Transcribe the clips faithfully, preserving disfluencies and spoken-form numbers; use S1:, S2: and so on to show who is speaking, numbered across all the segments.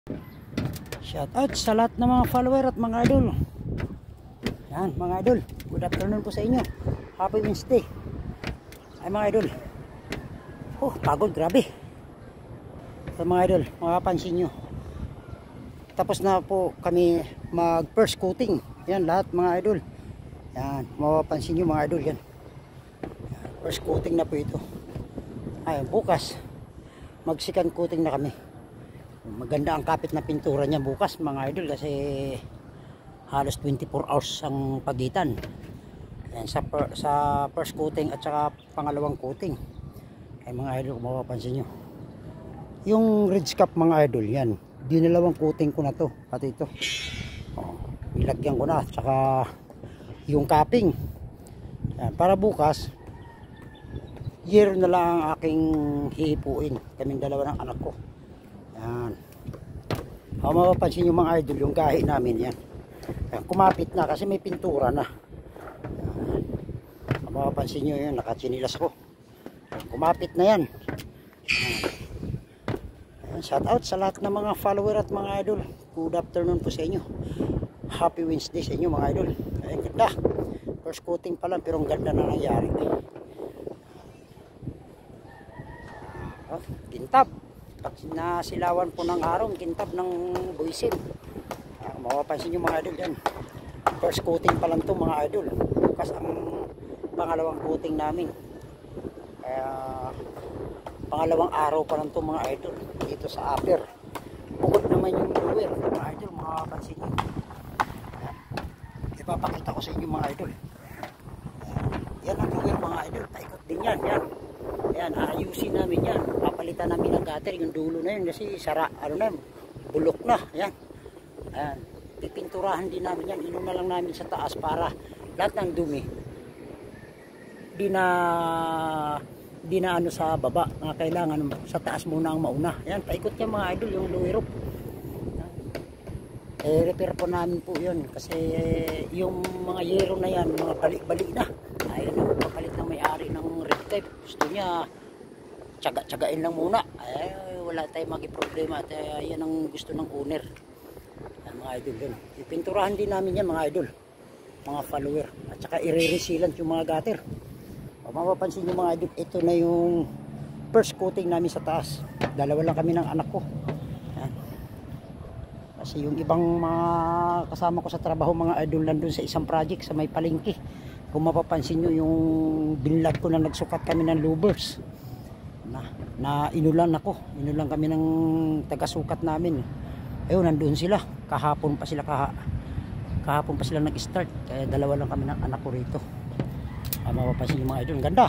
S1: Shout out sa lahat ng mga follower at mga idol. Yan mga idol, good afternoon po sa inyo. Happy Wednesday. Ay mga idol, oh pagod grabe. So mga idol, makapansin nyo, tapos na po kami mag first coating. Yan lahat mga idol. Yan, makapansin nyo mga idol yan. First coating na po ito. Ay bukas mag second coating na kami. Maganda ang kapit na pintura niya bukas mga idol, kasi halos twenty-four hours ang pagitan. Yan, sa, per, sa first coating at saka pangalawang coating. Ay mga idol, kung mapapansin nyo, yung ridge cap mga idol, yan dinalawang coating ko na to, pati ito oh, nilagyan ko na, at saka yung capping. Yan, para bukas year na lang ang aking hihipuin, kaming dalawa ng anak ko. Yan. Kung mapapansin nyo mga idol, yung gahi namin yan. Yan, kumapit na kasi may pintura na. Yan. Kung mapapansin nyo yun, nakatsinilas ko. Yan, kumapit na yan. Yan. Yan, shout out sa lahat ng mga follower at mga idol. Good afternoon po sa inyo. Happy Wednesday sa inyo mga idol. Ay ganda. First coating pa lang pero ang ganda na nangyari. Oh, kintab. Pag nasilawan po ng araw, kintab ng buisin. Ah, mapapansin nyo mga idol yan. First coating pa lang to mga idol. Bukas ang pangalawang coating namin. Kaya pangalawang araw pa lang to mga idol. Dito sa upper. Bukod naman yung lower mga idol, mapapansin nyo. Ayan. Ipapakita ko sa inyo mga idol. Ayan, yan ang lower mga idol. Paikot din yan. Yan. Ayan, ayusin namin yan. Papalitan namin ng gutter, yung dulo na yun kasi sara, ano na, bulok na. Ayan. Ayan. Pipinturahan din namin yan. Inuna lang namin sa taas para lahat ng dumi di na di na ano sa baba. Nga kailangan sa taas muna ang mauna. Ayan, paikot yan mga idol, yung lower roof. Eh, repair po namin po yun kasi yung mga yero na yan, mga balik-balik na. Ayaw na magpapalit ng may-ari ng red tape. Gusto niya tsaga-tsagain lang muna. Ay, wala tayong magi-problema. At uh, yan ang gusto ng owner. Yan, mga idol yun. Ipinturahan din namin yan mga idol. Mga follower. At saka i-re-resealant yung mga gutter. O mapapansin nyo mga idol, ito na yung first coating namin sa taas. Dalawa lang kami ng anak ko. Yan. Kasi yung ibang mga kasama ko sa trabaho mga idol nandun sa isang project sa may palengke. Kung mapapansin nyo yung binlad ko na nagsukat kami ng louvers na, na inulan ako, inulan kami ng taga-sukat namin. Ayun, nandun sila, kahapon pa sila kaha, kahapon pa sila nag-start, kaya dalawa lang kami ng anak ko rito. Ah, mapapansin nyo mga idol, ganda.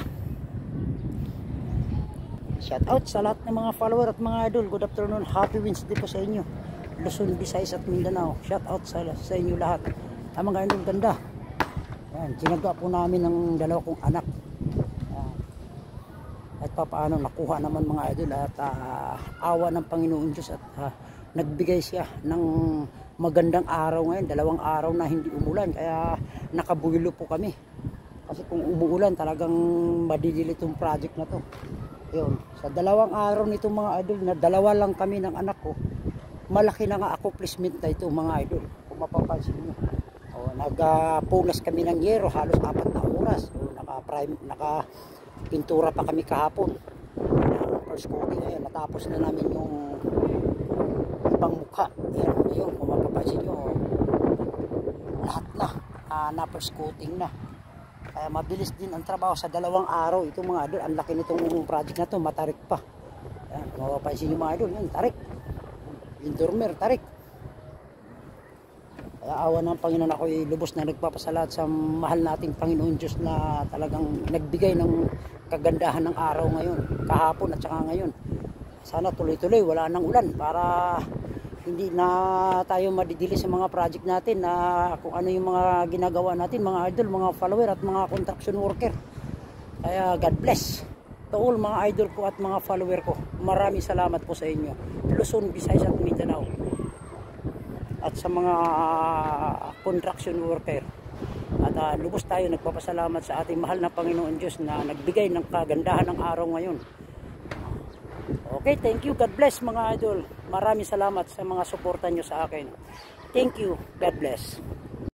S1: Shout out sa lahat ng mga follower at mga idol. Good afternoon, happy Wednesday po sa inyo, Luzon, Visayas at Mindanao. Shout out sa, sa inyo lahat. Ah, mga idol, ganda. Yan, ginagawa po namin ng dalawa kong anak. Uh, at papaano nakuha naman mga idol at uh, awa ng Panginoon Diyos at uh, nagbigay siya ng magandang araw ngayon. Dalawang araw na hindi umulan kaya nakabuwilo po kami. Kasi kung umuulan talagang madidili itong project na to. Yun, sa dalawang araw nito mga idol na dalawa lang kami ng anak ko, malaki na nga accomplishment na ito mga idol. Kung mapapansin nyo. O, nagpunas uh, kami ng yero halos apat na oras. O, naka prime, naka pintura pa kami kahapon. First coating ngayon, natapos na namin yung ibang mukha. Ayan, yun, kung mapapansin nyo, lahat na uh, na first coating na. Kaya mabilis din ang trabaho sa dalawang araw. Ito mga idol, ang laki nitong project na to, matarik pa. Ayan, kung mapapansin nyo mga idol, yun, tarik. Yung dormer, tarik. Kaya awa ng Panginoon, ako'y lubos na nagpapasalamat sa mahal nating Panginoon Diyos na talagang nagbigay ng kagandahan ng araw ngayon, kahapon at saka ngayon. Sana tuloy-tuloy, wala nang ulan para hindi na tayo madidili sa mga project natin na kung ano yung mga ginagawa natin, mga idol, mga follower at mga construction worker. Kaya God bless to all mga idol ko at mga follower ko. Maraming salamat po sa inyo. Luzon, Visayas at Mindanao. At sa mga construction worker. At uh, lubos tayo nagpapasalamat sa ating mahal na Panginoon Diyos na nagbigay ng kagandahan ng araw ngayon. Okay, thank you. God bless mga idol. Maraming salamat sa mga suporta nyo sa akin. Thank you. God bless.